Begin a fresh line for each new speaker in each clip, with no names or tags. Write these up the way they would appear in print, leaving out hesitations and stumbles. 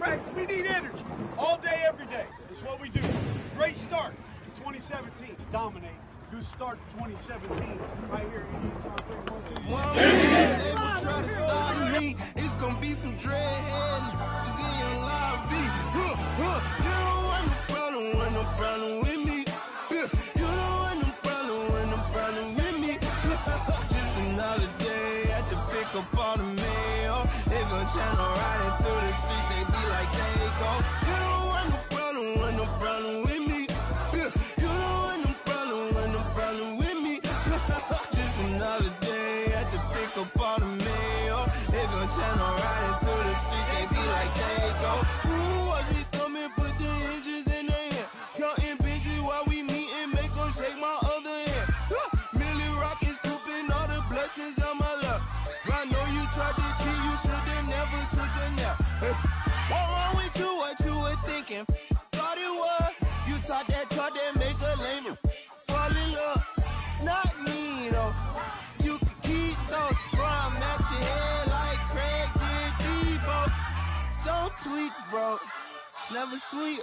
practice. We need energy.
All day, every day. That's what we do. Great start to 2017. Dominate. Good start to 2017. Right here.
One more they will try to stop me. It's gonna be some dreadhead. It's in your lobby. You don't want no problem with me. You don't want no problem with me. Just another day at the pick up on the mail. They gon' channel riding through the streets. They be like, they go. You don't want no problem with me. You don't want no problem with me. Just another day at the pick up on the mail. They gon' channel riding through the streets. They be like, they go. Ooh, I just come and put the inches in their hand. Counting bitches while we meet and make them shake my other hand. Millie rockin', scooping all the blessings on my lap. I know you tried to cheat, you should've never took a nap. What wrong with you, what you were thinking? Thought it was, you taught that make a lame fall in love. Not me though, you can keep those. Bro, I'm at your head like Craig did Debo. Don't tweak, bro, it's never sweet.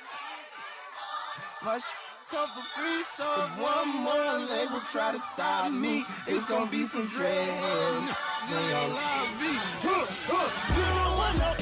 My come for free, so if one more label try to stop me, it's gonna be some dread in your lobby. You don't want no